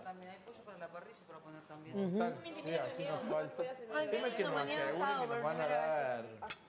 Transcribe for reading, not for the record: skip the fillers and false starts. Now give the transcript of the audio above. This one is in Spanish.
también. Hay pollo para la parrilla para poner también. Sí, así nos falta. Ay, El tema es que nos mañana aseguren sábado que nos por van a primera dar